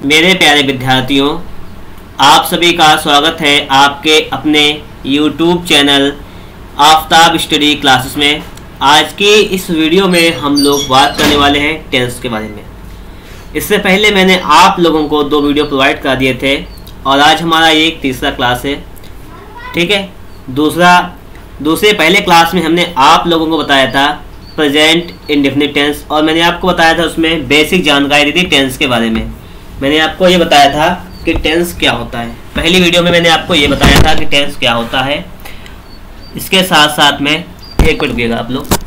मेरे प्यारे विद्यार्थियों, आप सभी का स्वागत है आपके अपने YouTube channel Aftab study classes में। आज की इस वीडियो में हम लोग बात करने वाले हैं टेंस के बारे में। इससे पहले मैंने आप लोगों को 2 वीडियो प्रोवाइड कर दिए थे और आज हमारा ये तीसरा क्लास है। ठीक है, दूसरे पहले क्लास में हमने आप लोगों को बताया था प्रेजेंट इंडेफिनिट टेंस और मैंने आपको बताया था उसमें बेसिक जानकारी दी थी टेंस के बारे में। मैंने आपको ये बताया था कि टेंस क्या होता है। पहली वीडियो में मैंने आपको ये बताया था कि टेंस क्या होता है। इसके साथ साथ में एक मिनट रुकिएगा आप लोग,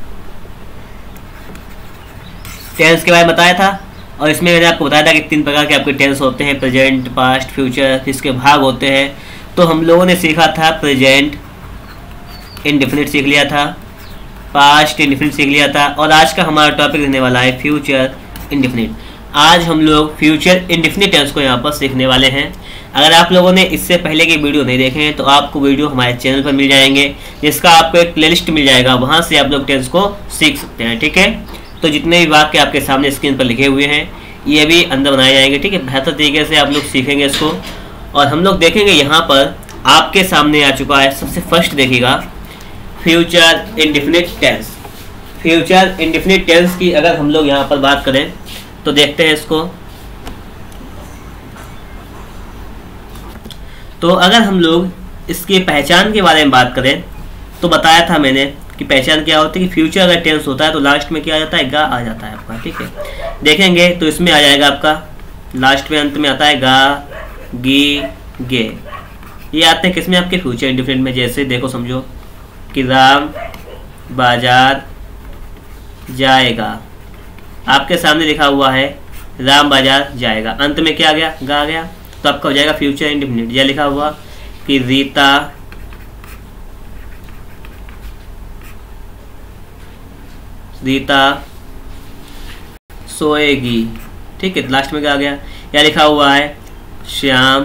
टेंस के बारे में बताया था और इसमें मैंने आपको बताया था कि 3 प्रकार के आपके टेंस होते हैं, प्रेजेंट, पास्ट, फ्यूचर। इसके भाग होते हैं। तो हम लोगों ने सीखा था प्रेजेंट इंडेफिनिट सीख लिया था, पास्ट इंडेफिनिट सीख लिया था और आज का हमारा टॉपिक रहने वाला है फ्यूचर इंडेफिनिट। आज हम लोग फ्यूचर इंडेफिनिट टेंस को यहाँ पर सीखने वाले हैं। अगर आप लोगों ने इससे पहले के वीडियो नहीं देखे हैं तो आपको वीडियो हमारे चैनल पर मिल जाएंगे, जिसका आपको एक प्लेलिस्ट मिल जाएगा, वहाँ से आप लोग टेंस को सीख सकते हैं। ठीक है, तो जितने भी वाक्य आपके सामने स्क्रीन पर लिखे हुए हैं ये भी अंदर बनाए जाएंगे। ठीक है, बेहतर तरीके से आप लोग सीखेंगे इसको और हम लोग देखेंगे यहाँ पर आपके सामने आ चुका है। सबसे फर्स्ट देखिएगा future indefinite tense. Future indefinite tense की अगर हम लोग यहाँ पर बात करें तो देखते हैं इसको। तो अगर हम लोग इसकी पहचान के बारे में बात करें तो बताया था मैंने कि पहचान क्या होती है कि फ्यूचर अगर टेंस होता है तो लास्ट में क्या आ जाता है, गा आ जाता है आपका। ठीक है, देखेंगे तो इसमें आ जाएगा आपका लास्ट में, अंत में आता है गा, गी, गे। ये आते हैं किसमें, आपके फ्यूचर इंडेफिनिट में। जैसे देखो समझो कि राम बाजार जाएगा, आपके सामने लिखा हुआ है राम बाजार जाएगा, अंत में क्या आ गया, गा आ गया, तो आपका हो जाएगा फ्यूचर इंडेफिनिट। यह लिखा हुआ कि रीता सोएगी। ठीक है, लास्ट में क्या आ गया, यह लिखा हुआ है श्याम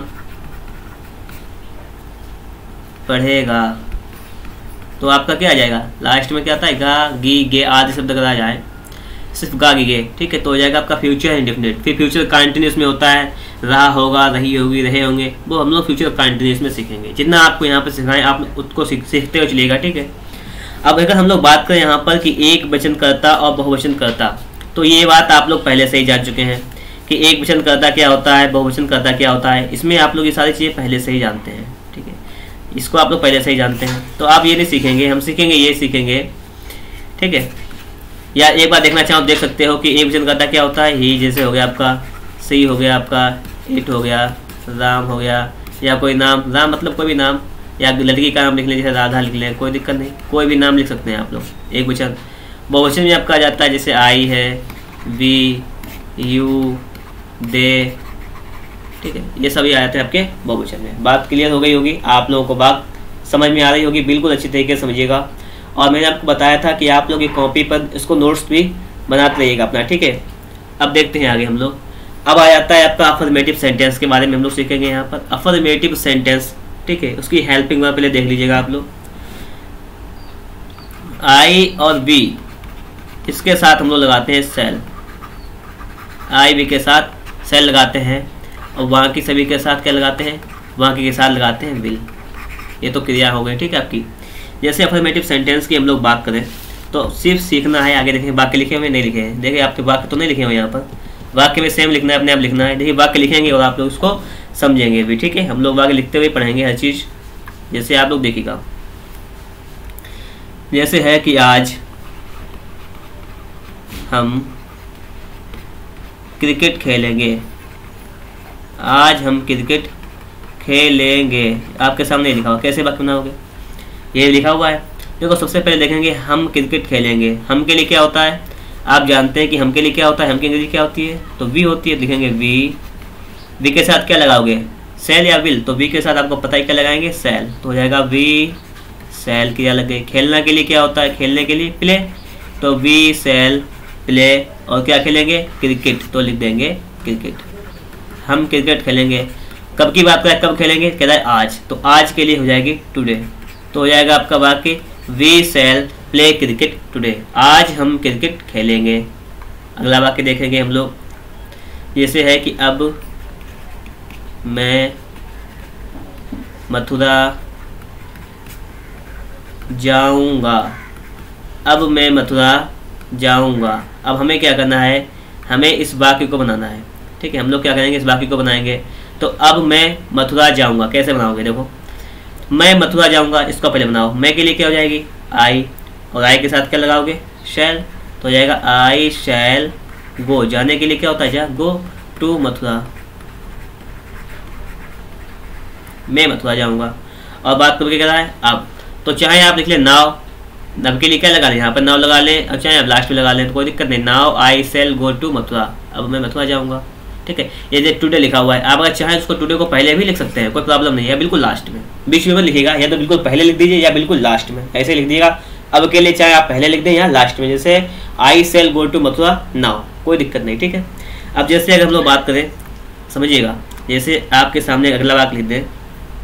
पढ़ेगा, तो आपका क्या आ जाएगा, लास्ट में क्या आता है गा, गी, गे आदि शब्द अगर आ जाए, सिर्फ गा, गी, गे। ठीक है, तो हो जाएगा आपका फ्यूचर इंडेफिनिट। फिर फ्यूचर कंटिन्यूस में होता है रहा होगा, रही होगी, रहे होंगे, वो हम लोग फ्यूचर कंटिन्यूस में सीखेंगे। जितना आपको यहाँ पर सिखाएं आप उसको सीखते हुए चलिएगा। ठीक है, अब अगर हम लोग बात करें यहाँ पर कि एक वचन कर्ता और बहुवचन कर्ता, तो ये बात आप लोग पहले से ही जान चुके हैं कि एक वचन कर्ता क्या होता है, बहुवचन कर्ता क्या होता है। इसमें आप लोग ये सारी चीज़ें पहले से ही जानते हैं। ठीक है, इसको आप लोग पहले से ही जानते हैं, तो आप ये नहीं सीखेंगे, हम सीखेंगे, ये सीखेंगे। ठीक है, या एक बार देखना चाहो देख सकते हो कि एक वचन कर्ता क्या होता है, ही जैसे हो गया आपका, सी हो गया आपका, इट हो गया, राम हो गया, या कोई नाम, राम मतलब कोई भी नाम, या लड़की का नाम लिख लें जैसे राधा लिख लें, कोई दिक्कत नहीं, कोई भी नाम लिख सकते हैं आप लोग। एक वचन बहुवचन में आपका आ जाता है जैसे आई है, वी, यू, दे। ठीक है, ये सभी आ जाते हैं आपके बहुवचन में। बात क्लियर हो गई होगी, आप लोगों को बात समझ में आ रही होगी, बिल्कुल अच्छी तरीके से समझिएगा। और मैंने आपको बताया था कि आप लोग एक कॉपी पर इसको नोट्स भी बनाते रहिएगा अपना। ठीक है, अब देखते हैं आगे हम लोग। अब आ जाता है आपका अफर्मेटिव सेंटेंस के बारे में हम लोग सीखेंगे यहाँ पर। अफर्मेटिव सेंटेंस, ठीक है, उसकी हेल्पिंग वर्ब पहले देख लीजिएगा आप लोग। आई और वी, इसके साथ हम लोग लगाते हैं सेल, आई वी के साथ सेल लगाते हैं और वहाँ की सभी के साथ क्या लगाते हैं, वहाँ के साथ लगाते हैं विल। ये तो क्रिया हो गई। ठीक है आपकी। जैसे अफर्मेटिव सेंटेंस की हम लोग बात करें तो सिर्फ सीखना है। आगे देखें वाक्य लिखे हुए नहीं लिखे हैं, देखिए आपके वाक्य तो नहीं लिखे हुए यहाँ पर, वाक्य में सेम लिखना है, अपने आप लिखना है। देखिए वाक्य लिखेंगे और आप लोग उसको समझेंगे भी। ठीक है, हम लोग वाक्य लिखते हुए पढ़ेंगे हर चीज़। जैसे आप लोग देखिएगा, जैसे है कि आज हम क्रिकेट खेलेंगे, आज हम क्रिकेट खेलेंगे, आपके सामने लिखा हुआ, कैसे वाक्य बनाओगे, ये लिखा हुआ है। देखो सबसे पहले देखेंगे हम क्रिकेट खेलेंगे, हम के लिए क्या होता है, आप जानते हैं कि हम के लिए क्या होता है, हम के लिए क्या होती है, तो वी होती है। लिखेंगे वी, वी के साथ क्या लगाओगे, सेल या विल, तो वी के साथ आपको पता ही क्या लगाएंगे, सेल, तो हो जाएगा वी सेल क्रिया लग गई। खेलना के लिए क्या होता है, खेलने के लिए प्ले, तो वी सेल प्ले, और क्या खेलेंगे, क्रिकेट, तो लिख देंगे क्रिकेट। हम क्रिकेट खेलेंगे, कब की बात करें, कब खेलेंगे, कह रहा है आज, तो आज के लिए हो जाएगी टुडे, तो हो जाएगा आपका वाक्य we shall play cricket today, आज हम क्रिकेट खेलेंगे। अगला वाक्य देखेंगे हम लोग, जैसे है कि अब मैं मथुरा जाऊंगा। अब मैं मथुरा जाऊंगा। अब हमें क्या करना है, हमें इस वाक्य को बनाना है। ठीक है, हम लोग क्या करेंगे, इस वाक्य को बनाएंगे। तो अब मैं मथुरा जाऊंगा कैसे बनाओगे, देखो मैं मथुरा जाऊंगा, इसको पहले बनाओ। मैं के लिए क्या हो जाएगी आई, और आई के साथ क्या लगाओगे शैल, तो हो जाएगा आई शैल गो। जाने के लिए क्या होता है जा, गो टू मथुरा, मैं मथुरा जाऊंगा। और बात करके क्या है अब, तो चाहे आप लिख लें नाव, नव के लिए क्या लगा लें, यहाँ पर नाव लगा लें, और चाहे आप लास्ट में लगा लें तो कोई दिक्कत नहीं। नाव आई शैल गो टू मथुरा, अब मैं मथुरा जाऊंगा। ठीक है, ये जो टुडे लिखा हुआ है, आप अगर चाहें उसको टुडे को पहले भी लिख सकते हैं, कोई प्रॉब्लम नहीं है, बिल्कुल लास्ट में, बीच में लिखिएगा, या तो बिल्कुल पहले लिख दीजिए या बिल्कुल लास्ट में, ऐसे लिख दीजिएगा। अब के लिए चाहे आप पहले लिख दें या लास्ट में, जैसे I shall go to Mathura now, कोई दिक्कत नहीं। ठीक है, अब जैसे अगर हम लोग बात करें, समझिएगा, जैसे आपके सामने अगला वाक्य लिख दें,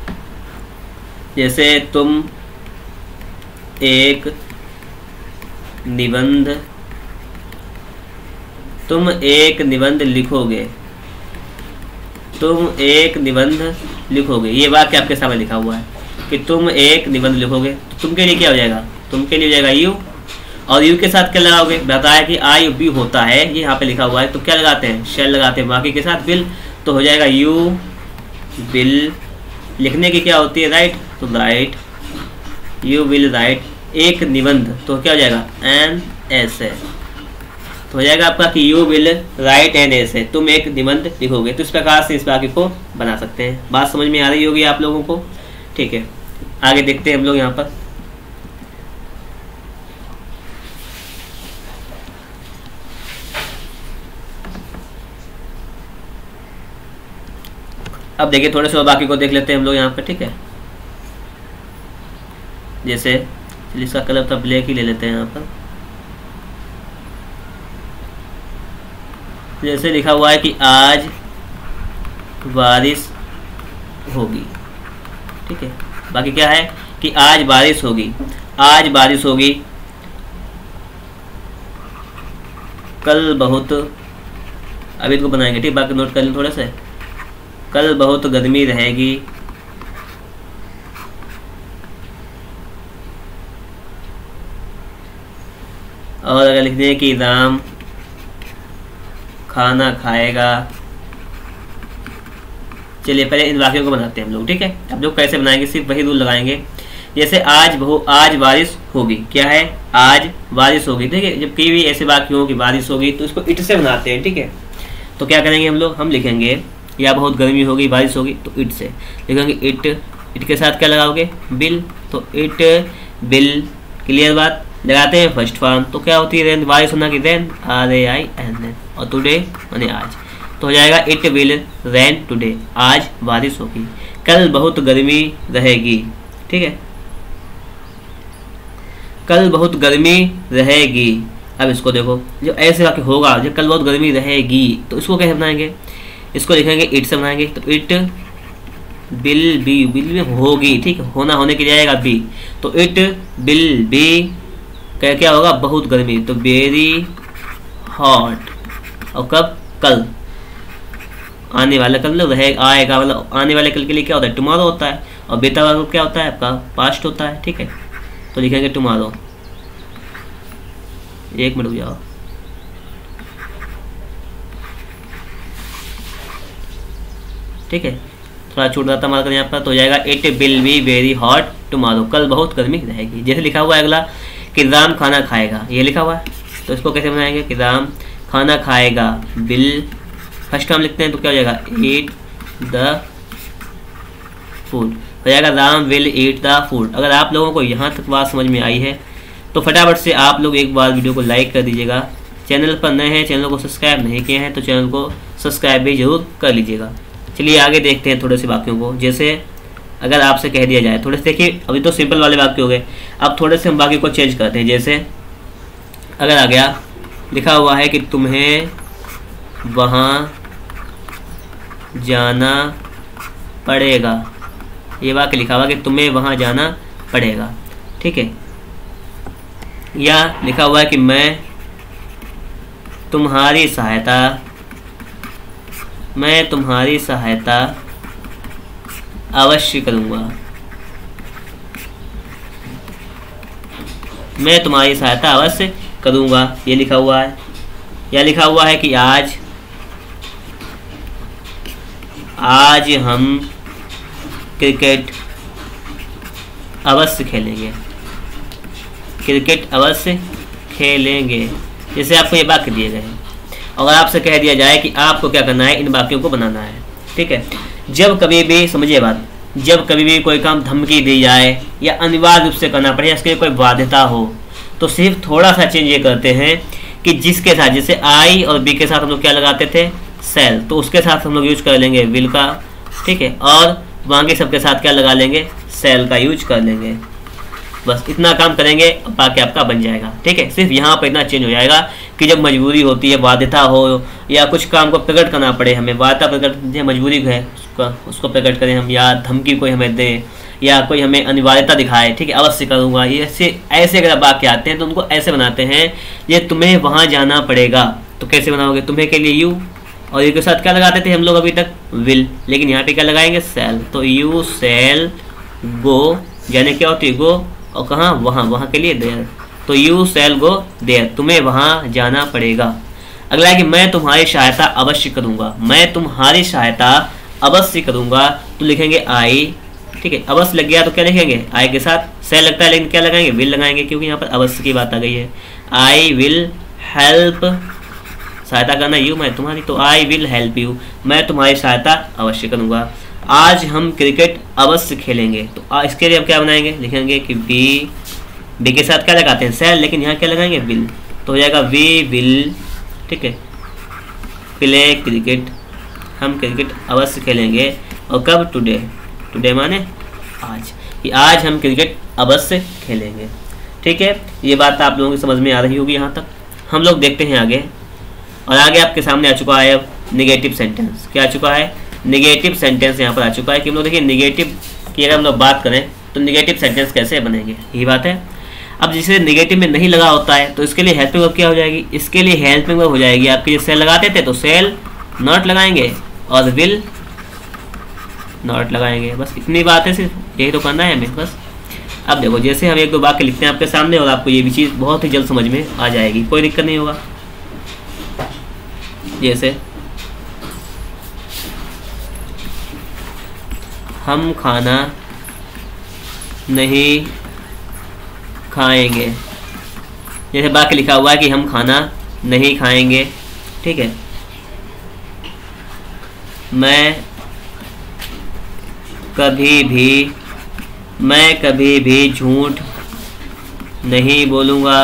जैसे तुम एक निबंध लिखोगे, तुम एक निबंध लिखोगे, ये वाक्य आपके सामने लिखा हुआ है कि तुम एक निबंध लिखोगे। तो तुम के लिए क्या हो जाएगा, तुम के लिए हो जाएगा यू, और यू के साथ क्या लगाओगे, बताया कि आई बी होता है, ये यहाँ पे लिखा हुआ है, तो क्या लगाते हैं शैल लगाते हैं, बाकी के साथ विल, तो हो जाएगा यू विल। लिखने की क्या होती है राइट, तो राइट, यू विल राइट एक निबंध, तो क्या हो जाएगा एन ऐसे, तो हो जाएगा आपका कि यू विल राइट एन ऐसे, तुम एक निबंध लिखोगे। तो इस प्रकार से इस वाक्य को बना सकते हैं। बात समझ में आ रही होगी आप लोगों को। ठीक है, आगे देखते हैं हम लोग यहाँ पर। अब देखिए थोड़े से और बाकी को देख लेते हैं हम लोग यहाँ पर। ठीक है, जैसे इसका कलर तो ब्लैक ही ले लेते हैं यहाँ पर। जैसे लिखा हुआ है कि आज बारिश होगी। ठीक है, बाकी क्या है कि आज बारिश होगी, आज बारिश होगी, कल बहुत, अभी इसको बनाएंगे। ठीक, बाकी नोट कर लें थोड़े से, कल बहुत गर्मी रहेगी, और अगर लिख दें कि राम खाना खाएगा। चलिए पहले इन वाक्यों को बनाते हैं हम लोग। ठीक है, अब लोग कैसे बनाएंगे, सिर्फ वही रूल लगाएंगे। जैसे आज बारिश होगी, क्या है आज बारिश होगी। ठीक है, जब कई भी ऐसे वाक्य हो कि बारिश होगी तो इसको इट से बनाते हैं। ठीक है, तो क्या करेंगे हम लोग, हम लिखेंगे या बहुत गर्मी होगी बारिश होगी, तो इट से लिखेंगे इट, इट के साथ क्या लगाओगे बिल, तो इट बिल। क्लियर बात, लगाते हैं फर्स्ट फॉर्म, तो क्या होती है रेन, बारिश होना की रेन, RAIN, और टुडे माने आज, तो हो जाएगा इट विल रेन टुडे, आज बारिश होगी। कल बहुत गर्मी रहेगी। ठीक है, कल बहुत गर्मी रहेगी। अब इसको देखो, जो ऐसे वाक्य होगा, जब कल बहुत गर्मी रहेगी, तो इसको कैसे बनाएंगे, इसको लिखेंगे इट से बनाएंगे, तो इट बिल बी, बिल में होगी। ठीक है, होना होने के लिए आएगा बी, तो इट बिल बी क्या होगा बहुत गर्मी, तो वेरी हॉट। और कब, कल, आने वाला कल रहे आएगा, मतलब आने वाले कल के लिए क्या होता है टुमारो होता है, और बीता हुआ क्या होता है आपका पास्ट होता है। ठीक है, तो लिखेंगे टुमारो। एक मिनट रुक जाओ, ठीक है, थोड़ा छूट रहा था हमारा यहाँ पर, तो हो जाएगा it will be very hot tomorrow, कल बहुत गर्मी रहेगी। जैसे लिखा हुआ है अगला कि राम खाना खाएगा, ये लिखा हुआ है, तो इसको कैसे बनाएंगे कि राम खाना खाएगा, बिल फर्स्ट टाइम लिखते हैं, तो क्या हो जाएगा ईट द फूड, हो जाएगा Ram will eat the food. अगर आप लोगों को यहाँ तक बात समझ में आई है तो फटाफट से आप लोग एक बार वीडियो को लाइक कर दीजिएगा। चैनल पर नए हैं, चैनल को सब्सक्राइब नहीं किए हैं तो चैनल को सब्सक्राइब भी जरूर कर लीजिएगा। चलिए आगे देखते हैं थोड़े से वाक्यों को। जैसे अगर आपसे कह दिया जाए, थोड़े से देखिए, अभी तो सिंपल वाले वाक्य हो गए, अब थोड़े से हम वाक्य को चेंज करते हैं। जैसे अगर आ गया, लिखा हुआ है कि तुम्हें वहाँ जाना पड़ेगा, ये वाक्य लिखा हुआ कि तुम्हें वहाँ जाना पड़ेगा। ठीक है, या लिखा हुआ है कि मैं तुम्हारी सहायता अवश्य करूँगा, मैं तुम्हारी सहायता अवश्य करूँगा, ये लिखा हुआ है। या लिखा हुआ है कि आज हम क्रिकेट अवश्य खेलेंगे, क्रिकेट अवश्य खेलेंगे। जैसे आपको ये वाक्य दिए गए हैं और आपसे कह दिया जाए कि आपको क्या करना है, इन वाक्यों को बनाना है। ठीक है, जब कभी भी, समझिए बात, जब कभी भी कोई काम धमकी दी जाए या अनिवार्य रूप से करना पड़े या इसके लिए कोई बाध्यता हो, तो सिर्फ थोड़ा सा चेंज ये करते हैं कि जिसके साथ, जैसे आई और बी के साथ हम लोग क्या लगाते थे, सेल, तो उसके साथ हम लोग यूज कर लेंगे विल का। ठीक है, और बाकी सबके साथ क्या लगा लेंगे, सेल का यूज कर लेंगे। बस इतना काम करेंगे, बाकी आपका बन जाएगा। ठीक है, सिर्फ यहाँ पर इतना चेंज हो जाएगा कि जब मजबूरी होती है, बाध्यता हो या कुछ काम को प्रकट करना पड़े, हमें बाध्यता प्रकट, मजबूरी है उसको प्रकट करें हम, या धमकी कोई हमें दे या कोई हमें अनिवार्यता दिखाए, ठीक है, अवश्य करूँगा, ये ऐसे अगर वाक्य आते हैं तो उनको ऐसे बनाते हैं, ये तुम्हें वहाँ जाना पड़ेगा। तो कैसे बनाओगे, तुम्हें के लिए यू, और यू के साथ क्या लगाते थे हम लोग अभी तक, विल, लेकिन यहाँ पे क्या लगाएंगे, सेल। तो यू सेल गो, यानी क्या होती है, गो, और कहाँ, वहाँ के लिए देयर। तो यू सेल गो देयर, तुम्हें वहाँ जाना पड़ेगा। अगला है कि मैं तुम्हारी सहायता अवश्य करूँगा, मैं तुम्हारी सहायता अवश्य करूँगा, तो लिखेंगे आई। ठीक है, अवश्य लग गया तो क्या लिखेंगे, आई के साथ सेल लगता है, लेकिन क्या लगाएंगे, विल लगाएंगे, क्योंकि यहाँ पर अवश्य की बात आ गई है। आई विल हेल्प, सहायता करना यू, मैं तुम्हारी, तो आई विल हेल्प यू, मैं तुम्हारी सहायता अवश्य करूँगा। आज हम क्रिकेट अवश्य खेलेंगे, तो इसके लिए हम क्या बनाएंगे, लिखेंगे कि बी के साथ क्या लगाते हैं, सेल, लेकिन यहाँ क्या लगाएंगे, विल, तो हो जाएगा वी विल, ठीक है, प्ले क्रिकेट, हम क्रिकेट अवश्य खेलेंगे। और कब, टुडे, टुडे माने आज, कि आज हम क्रिकेट अवश्य खेलेंगे। ठीक है, ये बात आप लोगों की समझ में आ रही होगी यहाँ तक। हम लोग देखते हैं आगे, और आगे आपके सामने आ चुका है अब निगेटिव सेंटेंस। क्या आ चुका है, निगेटिव सेंटेंस यहाँ पर आ चुका है कि हम लोग देखिए निगेटिव की अगर हम लोग बात करें तो निगेटिव सेंटेंस कैसे बनेंगे, यही बात है। अब जिसे निगेटिव में नहीं लगा होता है तो इसके लिए हेल्पिंग वर्ब क्या हो जाएगी, इसके लिए हेल्पिंग वर्ब हो जाएगी आपके, जो सेल लगाते थे तो सेल नॉट लगाएंगे और विल नॉट लगाएंगे। बस इतनी बात है, सिर्फ यही तो करना है हमें बस। अब देखो, जैसे हम एक दो वाक्य लिखते हैं आपके सामने और आपको ये भी चीज़ बहुत ही जल्द समझ में आ जाएगी, कोई दिक्कत नहीं होगा। जैसे हम खाना नहीं खाएंगे, जैसे वाक्य लिखा हुआ है कि हम खाना नहीं खाएंगे। ठीक है, मैं कभी भी झूठ नहीं बोलूँगा,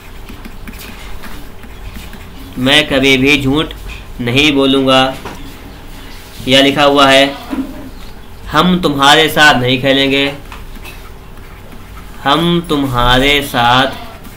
मैं कभी भी झूठ नहीं बोलूँगा। यह लिखा हुआ है हम तुम्हारे साथ नहीं खेलेंगे, हम तुम्हारे साथ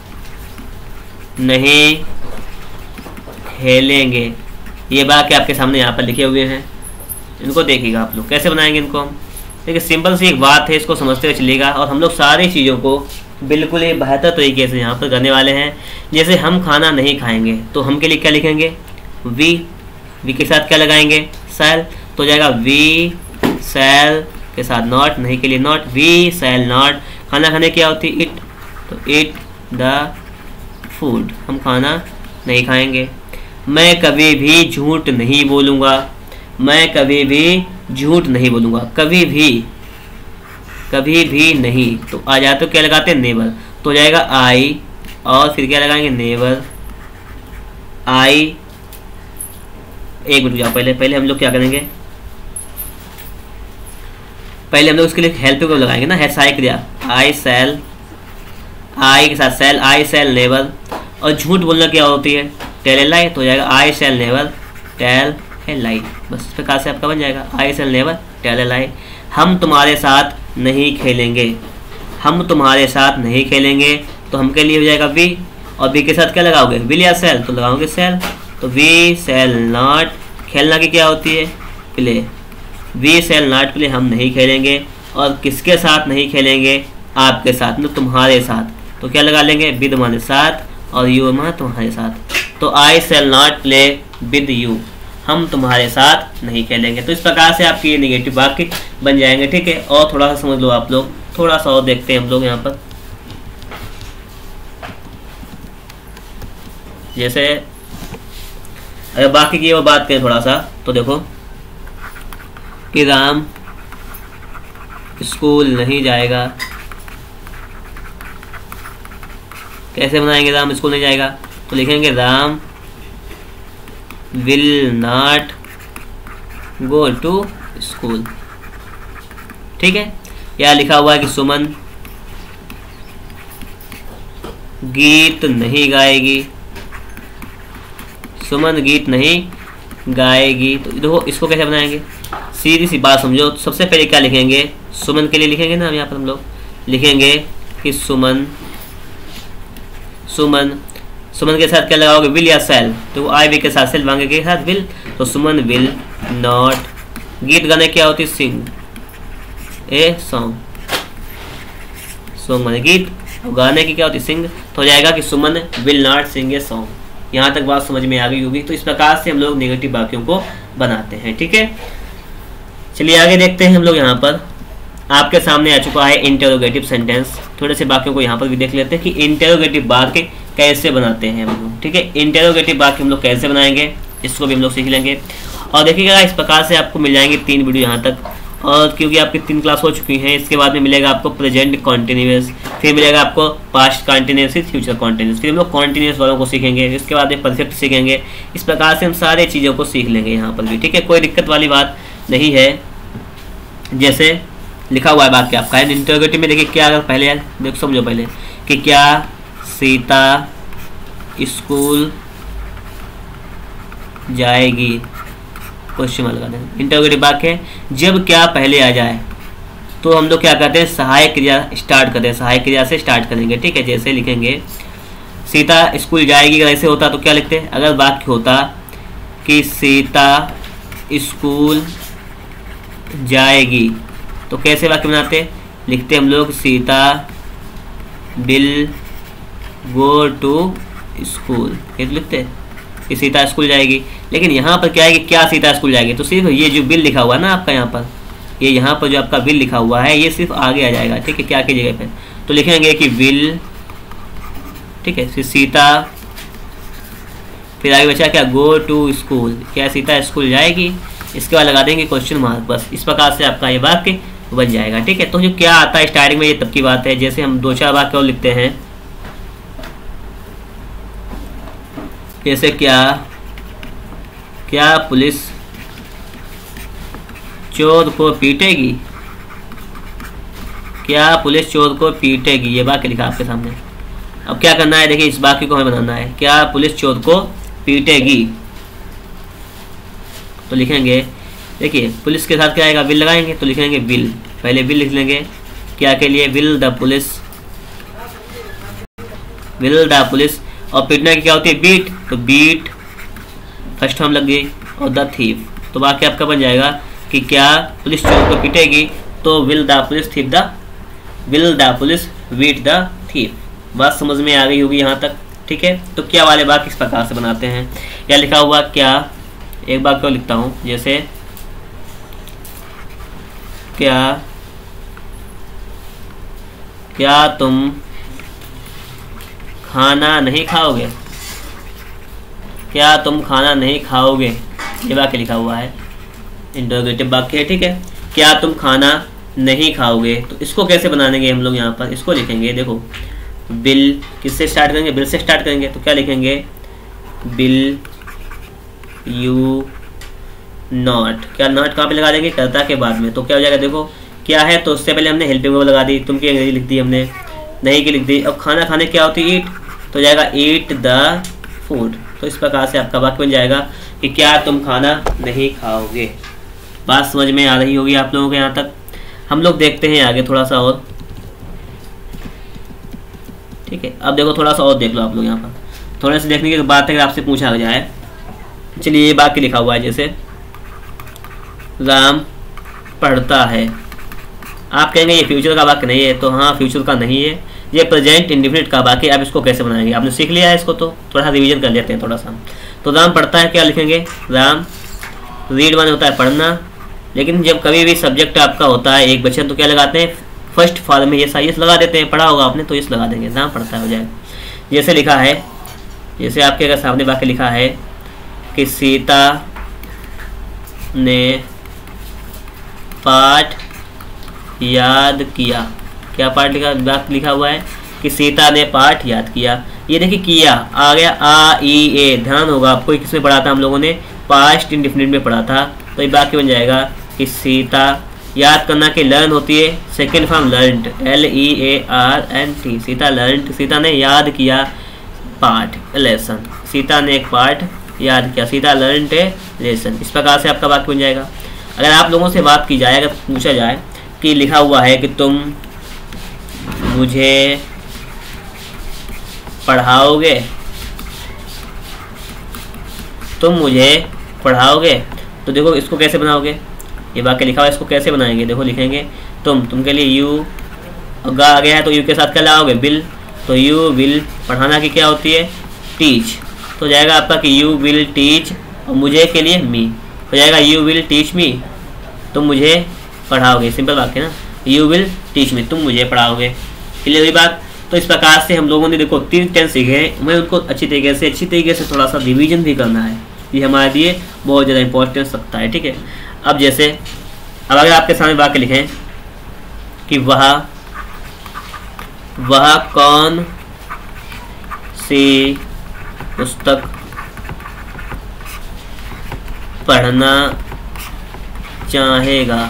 नहीं खेलेंगे। ये वाक्य आपके सामने यहाँ पर लिखे हुए हैं, इनको देखिएगा आप लोग कैसे बनाएंगे इनको हम। देखिए सिंपल सी एक बात है, इसको समझते हुए चलिएगा और हम लोग सारी चीज़ों को बिल्कुल ही बेहतर तरीके से यहाँ पर करने वाले हैं। जैसे हम खाना नहीं खाएंगे तो हम के लिए क्या लिखेंगे, वी के साथ क्या लगाएंगे, शैल, तो जाएगा वी शैल के साथ नॉट, नहीं के लिए नॉट, वी शैल नॉट। खाना खाने क्या होती है, इट, तो इट द फूड, हम खाना नहीं खाएंगे। मैं कभी भी झूठ नहीं बोलूँगा, मैं कभी भी झूठ नहीं बोलूँगा, कभी भी नहीं, तो आ जाए तो क्या लगाते हैं, नेवर, तो हो जाएगा आई और फिर क्या लगाएंगे, नेवर, आई। एक मिनट जाओ, पहले हम लोग क्या करेंगे, पहले हम लोग उसके लिए हेल्प को लगाएंगे ना, है साई क्रिया, आई शैल, आई के साथ शैल, आई शैल नेवर। और झूठ बोलना क्या होती है, टेल ए लाई, तो हो जाएगा आई शैल नेवर टेल ए लाई। बस इस प्रकार से आपका बन जाएगा आई शैल नेवर टेल ए लाई। हम तुम्हारे साथ नहीं खेलेंगे, हम तुम्हारे साथ नहीं खेलेंगे, तो हम के लिए हो जाएगा वी, और वी के साथ क्या लगाओगे, विल या सेल, तो लगाओगे सेल, तो वी सेल नॉट, खेलना की क्या होती है, play, we shall not play, हम नहीं खेलेंगे। और किसके साथ नहीं खेलेंगे, आपके साथ, मतलब तुम्हारे साथ, तो क्या लगा लेंगे, विद माने साथ और यू माने तुम्हारे साथ, तो I shall not play with you. हम तुम्हारे साथ नहीं खेलेंगे। तो इस प्रकार से आपके ये नेगेटिव वाक्य बन जाएंगे, ठीक है। और थोड़ा सा समझ लो आप लोग, थोड़ा सा और देखते हैं हम लोग यहाँ पर। जैसे अगर बाकी की वो बात करें थोड़ा सा, तो देखो कि राम स्कूल नहीं जाएगा। कैसे बनाएंगे राम स्कूल नहीं जाएगा? तो लिखेंगे Ram will not go to school, ठीक है। या लिखा हुआ है कि सुमन गीत नहीं गाएगी, सुमन गीत नहीं गाएगी। तो देखो इसको कैसे बनाएंगे, सीधी सी बात समझो। सबसे पहले क्या लिखेंगे, सुमन के लिए लिखेंगे ना, यहाँ पर हम लोग लिखेंगे कि सुमन, सुमन, सुमन के साथ क्या लगाओगे, विल या सेल? तो आई वी के साथ, सेल मांगे के साथ विल। तो सुमन विल नॉट, गीत गाने क्या होती है, सिंग ए सॉन्ग, सॉन्ग माने गीत, और गाने की क्या होती है, सिंग। तो हो जाएगा कि Suman will not sing a song. यहाँ तक बात समझ में आ गई होगी। तो इस प्रकार से हम लोग नेगेटिव वाक्यों को बनाते हैं, ठीक है। चलिए आगे देखते हैं हम लोग। यहाँ पर आपके सामने आ चुका है इंटेरोगेटिव सेंटेंस। थोड़े से वाक्यों को यहाँ पर भी देख लेते हैं कि इंटेरोगेटिव वाक्य कैसे बनाते हैं हम लोग, ठीक है। इंटेरोगेटिव वाक्य हम लोग कैसे बनाएंगे, इसको भी हम लोग सीख लेंगे। और देखिएगा इस प्रकार से आपको मिल जाएंगे 3 वीडियो यहाँ तक। और क्योंकि आपकी 3 क्लास हो चुकी हैं, इसके बाद में मिलेगा आपको प्रेजेंट कॉन्टिन्यूअस, फिर मिलेगा आपको पास्ट कॉन्टिन्यूअस, फ्यूचर कॉन्टिन्यूअस, फिर हम लोग कॉन्टिन्यूअस वालों को सीखेंगे। इसके बाद में परफेक्ट सीखेंगे। इस प्रकार से हम सारे चीज़ों को सीख लेंगे यहाँ पर भी, ठीक है। कोई दिक्कत वाली बात नहीं है। जैसे लिखा हुआ है वाक्य आपका है इंटरोगेटिव में, देखिए क्या, अगर पहले देखो समझो पहले कि क्या सीता स्कूल जाएगी, क्वेश्चन मार्क लगा देंगे। इंटरोगेटिव वाक्य है, जब क्या पहले आ जाए तो हम लोग क्या करते हैं, सहायक क्रिया स्टार्ट करते हैं, सहायक क्रिया से स्टार्ट करेंगे, ठीक है। जैसे लिखेंगे सीता स्कूल जाएगी, अगर ऐसे होता तो क्या लिखते हैं, अगर वाक्य होता कि सीता स्कूल जाएगी तो कैसे वाक्य बनाते, लिखते हम लोग Sita will go to school, ये तो लिखते हैं कि सीता स्कूल जाएगी। लेकिन यहाँ पर क्या है कि क्या सीता स्कूल जाएगी, तो सिर्फ ये जो बिल लिखा हुआ है ना आपका यहाँ पर, ये यहाँ पर जो आपका बिल लिखा हुआ है ये सिर्फ आगे आ जाएगा, ठीक है, क्या की जगह पे। तो लिखेंगे कि विल, ठीक है, फिर सीता, फिर आगे बचा क्या, गो टू स्कूल, क्या सीता स्कूल जाएगी। इसके बाद लगा देंगे क्वेश्चन मार्क। बस इस प्रकार से आपका ये वाक्य बन जाएगा, ठीक है। तो जो क्या आता है स्टार्टिंग में, ये तब की बात है। जैसे हम 2-4 वाक्य और लिखते हैं, जैसे क्या पुलिस चोर को पीटेगी, क्या पुलिस चोर को पीटेगी, ये वाक्य लिखा आपके सामने। अब क्या करना है, देखिए इस वाक्य को हमें बनाना है, क्या पुलिस चोर को पीटेगी। तो लिखेंगे, देखिए पुलिस के साथ क्या आएगा, विल लगाएंगे, तो लिखेंगे विल, पहले विल लिख लेंगे क्या के लिए, will the police, will the police. और पीटने की क्या होती है, बीट, तो बीट फर्स्ट फॉर्म लग गई, और द थीफ। तो वाक्य आपका बन जाएगा कि क्या पुलिस चोर को पीटेगी, तो will the police thief the, will the police beat the thief. बात समझ में आ गई होगी यहाँ तक, ठीक है। तो क्या वाले वाक्य इस प्रकार से बनाते हैं। या लिखा हुआ क्या, एक वाक्य और लिखता हूँ, जैसे क्या तुम खाना नहीं खाओगे, क्या तुम खाना नहीं खाओगे, ये वाक्य लिखा हुआ है, इंटरोगेटिव वाक्य है, ठीक है। क्या तुम खाना नहीं खाओगे, तो इसको कैसे बनाएंगे हम लोग यहाँ पर, इसको लिखेंगे, देखो बिल किससे स्टार्ट करेंगे, बिल से स्टार्ट करेंगे। तो क्या लिखेंगे, बिल यू नॉट, क्या नॉट कहाँ पे लगा देंगे, कर्ता के बाद में। तो क्या हो जाएगा, देखो क्या है, तो उससे पहले हमने हेल्पिंग वर्ब लगा दी, तुम की अंग्रेजी लिख दी हमने, नहीं की लिख दी। अब खाना खाने क्या होती है, ईट, तो हो जाएगा ईट द फूड। तो इस प्रकार से आपका वाक्य बन जाएगा कि क्या तुम खाना नहीं खाओगे। बात समझ में आ रही होगी आप लोगों के यहाँ तक। हम लोग देखते हैं आगे थोड़ा सा और, ठीक है। अब देखो थोड़ा सा और देख लो आप लोग यहाँ पर, थोड़े से देखने की बात है अगर आपसे पूछा जाए। चलिए ये वाक्य लिखा हुआ है, जैसे राम पढ़ता है। आप कहेंगे ये फ्यूचर का वाक्य नहीं है, तो हाँ फ्यूचर का नहीं है, ये प्रेजेंट इंडेफिनिट का वाक्य। आप इसको कैसे बनाएंगे, आपने सीख लिया है इसको, तो थोड़ा सा रिवीजन कर लेते हैं थोड़ा सा। तो राम पढ़ता है, क्या लिखेंगे, राम रीड माने होता है पढ़ना, लेकिन जब कभी भी सब्जेक्ट आपका होता है एक बच्चा तो क्या लगाते हैं, फर्स्ट फॉर्म में यस आई लगा देते हैं, पढ़ा होगा आपने तो यस लगा देंगे, ना पढ़ता हो जाएगा। जैसे लिखा है, जैसे आपके अगर सामने वाक्य लिखा है कि सीता ने पाठ याद किया, क्या पाठ लिखा हुआ है कि सीता ने पाठ याद किया। ये देखिए किया आ गया, आ ई ए, ध्यान होगा आपको किसमें पढ़ा था हम लोगों ने, पास्ट इंडेफिनिट में पढ़ा था। तो ये वाक्य बन जाएगा कि सीता, याद करना कि लर्न होती है second form learned, LEARNT, Sita learned, Sita ने याद किया पाठ लेसन, सीता ने एक पाठ याद किया, सीता लर्नड ए लेसन। इस प्रकार से आपका वाक्य बन जाएगा। अगर आप लोगों से बात की जाए, अगर पूछा जाए कि लिखा हुआ है कि तुम मुझे पढ़ाओगे, तुम मुझे पढ़ाओगे, तो देखो इसको कैसे बनाओगे, ये वाक्य लिखा हुआ है इसको कैसे बनाएंगे, देखो लिखेंगे तुम के लिए यू गा आ गया है तो यू के साथ क्या लगाओगे, विल, तो यू विल, पढ़ाना की क्या होती है, टीच, तो जाएगा आपका कि यू विल टीच, और मुझे के लिए मी, हो जाएगा यू विल टीच मी, तुम मुझे पढ़ाओगे, सिंपल वाक्य ना, यू विल टीच मी, तुम मुझे पढ़ाओगे। क्लियर हुई बात। तो इस प्रकार से हम लोगों ने देखो 3 टेंस सीखे हैं, हमें उनको अच्छी तरीके से थोड़ा सा रिवीजन भी करना है, ये हमारे लिए बहुत ज़्यादा इंपॉर्टेंस रखता है, ठीक है। अब जैसे अब अगर आपके सामने वाक्य लिखें कि वह कौन सी पुस्तक पढ़ना चाहेगा,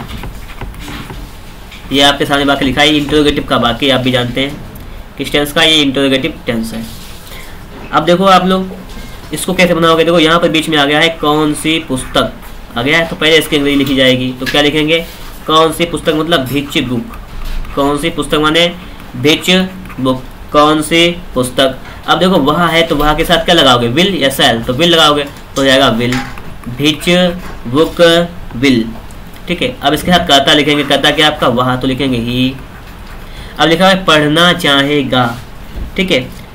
ये आपके सामने वाक्य लिखा है, इंटरोगेटिव का वाक्य आप भी जानते हैं किस टेंस का, ये इंटरोगेटिव टेंस है। अब देखो आप लोग इसको कैसे बनाओगे, देखो यहाँ पर बीच में आ गया है कौन सी पुस्तक आ गया है, तो पहले इसकी अंग्रेजी लिखी जाएगी, तो क्या लिखेंगे, कौन सी पुस्तक मतलब विच बुक, कौन सी पुस्तक माने विच बुक, कौन सी पुस्तक। अब देखो वह है तो वह के साथ क्या लगाओगे, विल या शैल, तो विल लगाओगे तो जाएगा विल, विच बुक विल, ठीक है। अब इसके साथ कर्ता लिखेंगे, कर्ता क्या आपका वह, तो लिखेंगे ही। अब लिखा है पढ़ना चाहेगा, ठीक है।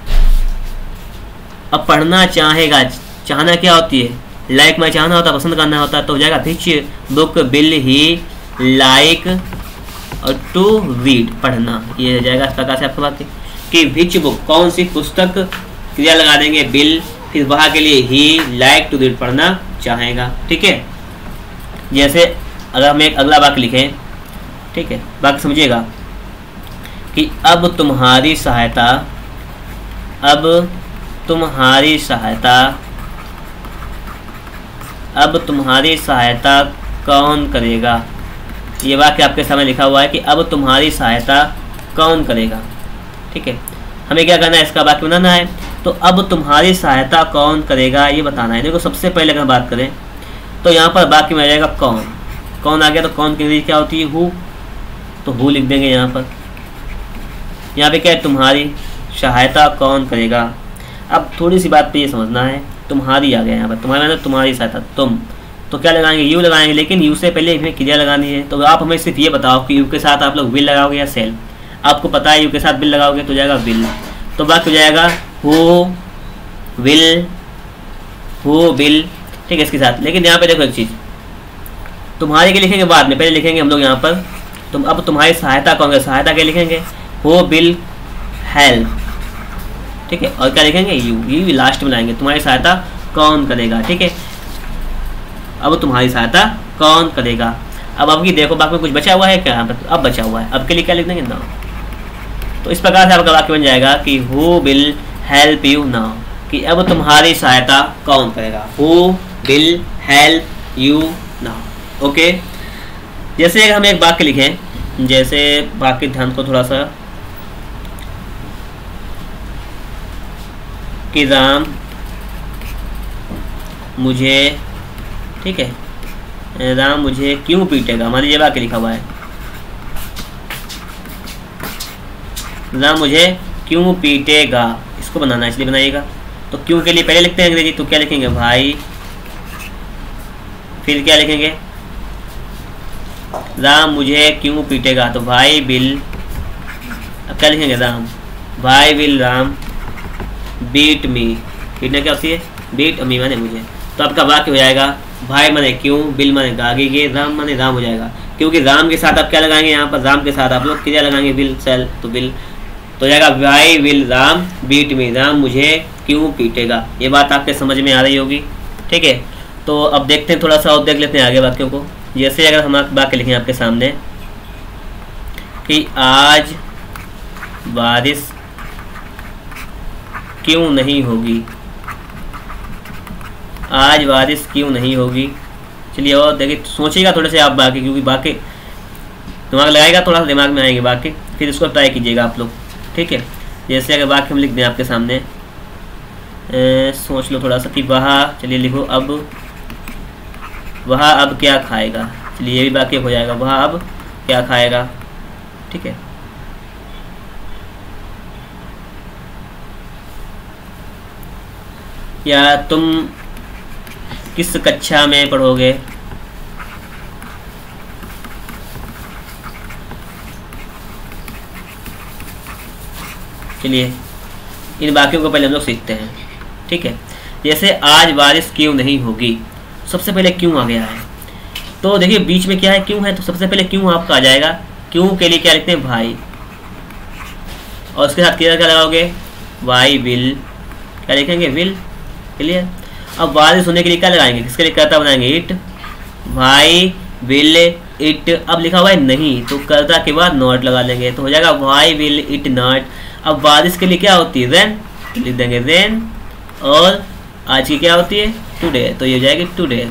अब पढ़ना चाहेगा, चाहना क्या होती है, लाइक में चाहना होता है, पसंद करना होता है, तो हो जाएगा which book will he like और टू रीड, पढ़ना, ये हो जाएगा इस प्रकार से आपका वाक्य कि विच बुक, कौन सी पुस्तक, क्रिया लगा देंगे विल, फिर वहाँ के लिए ही लाइक टू रीड, पढ़ना चाहेगा, ठीक है। जैसे अगर हम एक अगला वाक्य लिखें, ठीक है, वाक्य समझिएगा कि अब तुम्हारी सहायता, अब तुम्हारी सहायता, अब तुम्हारी सहायता कौन करेगा, ये वाक्य आपके सामने लिखा हुआ है कि अब तुम्हारी सहायता कौन करेगा, ठीक है। हमें क्या करना है, इसका वाक्य बनाना है, तो अब तुम्हारी सहायता कौन करेगा ये बताना है। देखो सबसे पहले अगर बात करें तो यहाँ पर वाक्य में आ जाएगा कौन, कौन आ गया तो कौन की अंग्रेजी क्या होती है, हु, तो हु लिख देंगे यहाँ पर। यहाँ पे क्या है, तुम्हारी सहायता कौन करेगा। अब थोड़ी सी बात पे ये समझना है, तुम्हारी आ गया यहाँ पर, तुम्हारा मतलब तुम्हारी सहायता, तुम, तो क्या लगाएंगे, यू लगाएंगे, लेकिन यू से पहले इसमें क्रिया लगानी है, तो आप हमें सिर्फ ये बताओ कि यू के साथ आप लोग विल लगाओगे या सेल। आपको पता है यू के साथ विल लगाओगे तो जाएगा विल, तो बात हो जाएगा हु विल, ठीक है, इसके साथ। लेकिन यहाँ पे देखो एक चीज़, तुम्हारे के लिखेंगे बाद में, पहले लिखेंगे हम लोग यहाँ पर तुम, अब तुम्हारी सहायता कौन करेगा, सहायता क्या लिखेंगे, हु विल हेल्प, ठीक है, और क्या लिखेंगे, यू लास्ट में लाएंगे, तुम्हारी सहायता कौन करेगा, ठीक है। अब तुम्हारी सहायता कौन करेगा। अब आपकी देखो वाक्य में कुछ बचा हुआ है क्या, अब बचा हुआ है, अब के लिए क्या लिख देंगे, नाउ। तो इस प्रकार से आपका वाक्य बन जाएगा कि who will help you now, कि अब तुम्हारी सहायता कौन करेगा, who will help you now, okay. जैसे अगर हम एक वाक्य लिखें, जैसे वाक्य ध्यान को थोड़ा सा, कि राम मुझे, ठीक है, राम मुझे क्यों पीटेगा, मान लीजिए वाक्य लिखा हुआ है, राम मुझे क्यों पीटेगा, इसको बनाना है इसलिए बनाइएगा। तो क्यों के लिए पहले लिखते हैं अंग्रेजी, तो क्या लिखेंगे भाई, फिर क्या लिखेंगे, राम मुझे क्यों पीटेगा, तो भाई विल, अब क्या लिखेंगे, राम, भाई विल राम बीट मी, पीटना क्या होती है, बीट मी माने मुझे। तो आपका वाक्य हो जाएगा भाई माने क्यों, बिल माने गा गी गे, राम माने राम हो जाएगा, क्योंकि राम के साथ आप क्या लगाएंगे, यहाँ पर राम के साथ आप लोग क्या लगाएंगे, विल सेल, तो विल तो जाएगा why will Ram beat me, राम मुझे क्यों पीटेगा। ये बात आपके समझ में आ रही होगी, ठीक है। तो अब देखते हैं, थोड़ा सा और देख लेते हैं आगे वाक्यों को। जैसे अगर हम वाक्य लिखें आपके सामने कि आज बारिश क्यों नहीं होगी, आज बारिश क्यों नहीं होगी। चलिए और देखिए, सोचिएगा थोड़े से आप बाकी, क्योंकि बाकी दिमाग लगाएगा, थोड़ा सा दिमाग में आएंगे बाकी, फिर इसको ट्राई कीजिएगा आप लोग, ठीक है। जैसे अगर वाक्य हम लिख दें आपके सामने, सोच लो थोड़ा सा कि वह, चलिए लिखो अब, वह अब क्या खाएगा। चलिए ये भी वाक्य हो जाएगा, वह अब क्या खाएगा, ठीक है। या तुम किस कक्षा में पढ़ोगे, चलिए इन वाक्यों को पहले हम लोग सीखते हैं, ठीक है। जैसे आज बारिश क्यों नहीं होगी, सबसे पहले क्यों आ गया है, तो देखिए बीच में क्या है, क्यों है, तो सबसे पहले क्यों आपका आ जाएगा। क्यों के लिए क्या लिखते हैं, भाई, और उसके साथ क्या लगाओगे, वाई विल, क्या लिखेंगे, विल, क्लियर। अब बारिश होने के लिए क्या लगाएंगे, किसके लिए कर्ता बनाएंगे, इट, भाई विल इट। अब लिखा हुआ है नहीं, तो कर्ता के बाद नॉट लगा लेंगे, तो हो जाएगा वाई विल इट नॉट। अब बारिश के लिए क्या होती है, रेन, लिख देंगे रेन, और आज की क्या होती है, टुडे, तो ये हो जाएगी टुडे।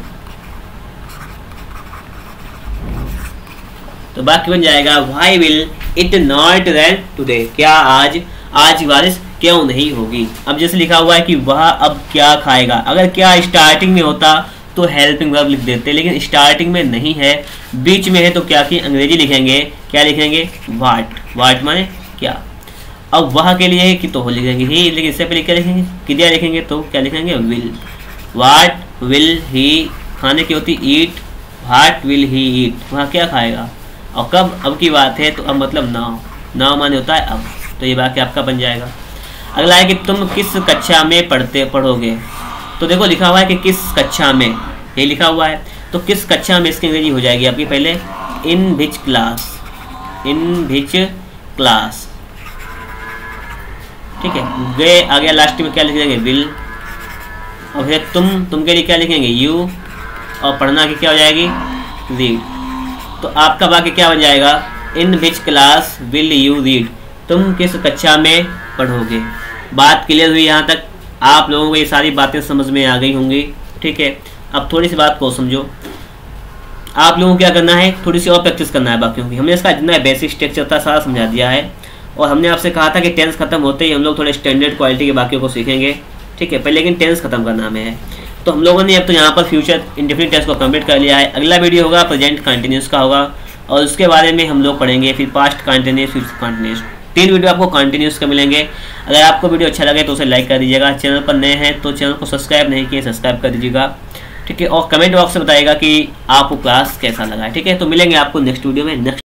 तो वाक्य बन जाएगा why will it not rain today, क्या आज बारिश क्यों नहीं होगी। अब जैसे लिखा हुआ है कि वह अब क्या खाएगा, अगर क्या स्टार्टिंग में होता तो हेल्पिंग वर्ब लिख देते, लेकिन स्टार्टिंग में नहीं है, बीच में है, तो क्या की अंग्रेजी लिखेंगे, क्या लिखेंगे, वाट माने क्या। अब वह के लिए है कि तो लिखेंगे ही, लेकिन इससे पहले क्या लिखेंगे, क्रिया लिखेंगे, तो क्या लिखेंगे, विल। वाट विल ही, खाने की होती ईट, वाट विल ही ईट, वह क्या खाएगा, और कब, अब की बात है, तो अब मतलब नाउ माने होता है अब, तो ये वाक्य आपका बन जाएगा। अगला है कि तुम किस कक्षा में पढ़ोगे, तो देखो लिखा हुआ है कि किस कक्षा में, ये लिखा हुआ है, तो किस कक्षा में इसकी अंग्रेजी हो जाएगी आपकी पहले, इन which class, in which class, ठीक है। गे आ गया, लास्ट में क्या लिख देंगे, विल, और फिर तुम के लिए क्या लिखेंगे, यू, और पढ़ना की क्या हो जाएगी, रीड। तो आपका वाक्य क्या बन जाएगा, in which class will you read, तुम किस कक्षा में पढ़ोगे। बात क्लियर हुई यहाँ तक, आप लोगों को ये सारी बातें समझ में आ गई होंगी, ठीक है। अब थोड़ी सी बात को समझो, आप लोगों को क्या करना है, थोड़ी सी और प्रैक्टिस करना है बाकियों की। हमने इसका जितना बेसिक स्ट्रक्चर था सारा समझा दिया है, और हमने आपसे कहा था कि टेंस खत्म होते ही हम लोग थोड़े स्टैंडर्ड क्वालिटी के बाकियों को सीखेंगे, ठीक है, पहले लेकिन टेंस खत्म करना हमें है। तो हम लोगों ने अब तो यहाँ पर फ्यूचर इंडेफिनिट टेंस को कंप्लीट कर लिया है। अगला वीडियो होगा प्रेजेंट कंटिन्यूस का होगा, और उसके बारे में हम लोग पढ़ेंगे फिर past continuous, future continuous, 3 video आपको कंटिन्यूस के मिलेंगे। अगर आपको वीडियो अच्छा लगे तो उसे लाइक कर दीजिएगा, चैनल पर नए हैं तो चैनल को सब्सक्राइब नहीं किए सब्सक्राइब कर दीजिएगा, ठीक है। और कमेंट बॉक्स में बताइएगा कि आपको क्लास कैसा लगा, ठीक है। तो मिलेंगे आपको नेक्स्ट वीडियो में, नेक्स्ट